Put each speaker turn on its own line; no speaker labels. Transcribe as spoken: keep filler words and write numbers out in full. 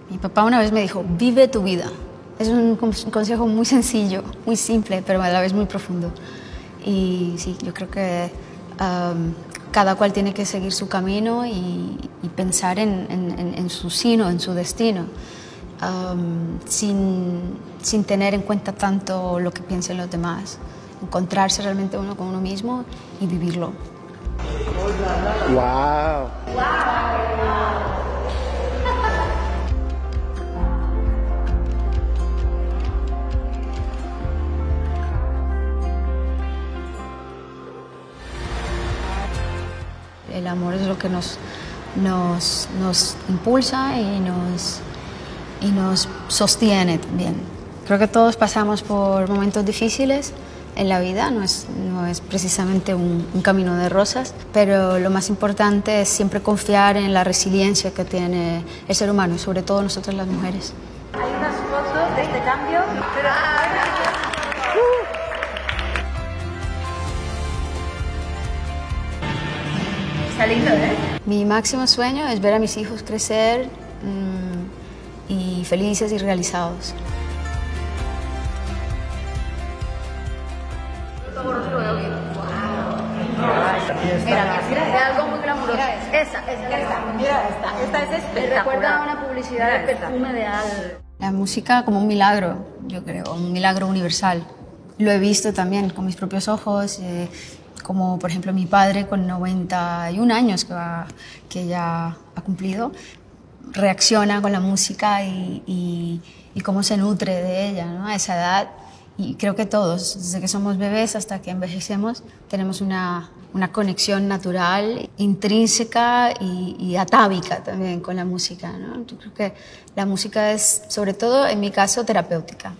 Mi papá una vez me dijo, vive tu vida. Es un consejo muy sencillo, muy simple, pero a la vez muy profundo. Y sí, yo creo que um, cada cual tiene que seguir su camino y, y pensar en, en, en su sino, en su destino, um, sin, sin tener en cuenta tanto lo que piensen los demás. Encontrarse realmente uno con uno mismo y vivirlo.
¡Wow!
El amor es lo que nos, nos, nos impulsa y nos, y nos sostiene también. Creo que todos pasamos por momentos difíciles en la vida, no es, no es precisamente un, un camino de rosas, pero lo más importante es siempre confiar en la resiliencia que tiene el ser humano, sobre todo nosotras las mujeres.
Hay unas fotos de este cambio, pero... Está lindo, ¿eh?
Mi máximo sueño es ver a mis hijos crecer mmm, y felices y realizados.
Mira, mira, es algo muy glamuroso. Esa, esa, esta, mira esta, esta es espectacular. Me recuerda a una publicidad de perfume de algo.
La música como un milagro, yo creo, un milagro universal. Lo he visto también con mis propios ojos, eh, como por ejemplo mi padre con noventa y un años que, va, que ya ha cumplido, reacciona con la música y, y, y cómo se nutre de ella, ¿no? A esa edad. Y creo que todos, desde que somos bebés hasta que envejecemos, tenemos una, una conexión natural, intrínseca y, y atávica también con la música, ¿no? Yo creo que la música es, sobre todo en mi caso, terapéutica.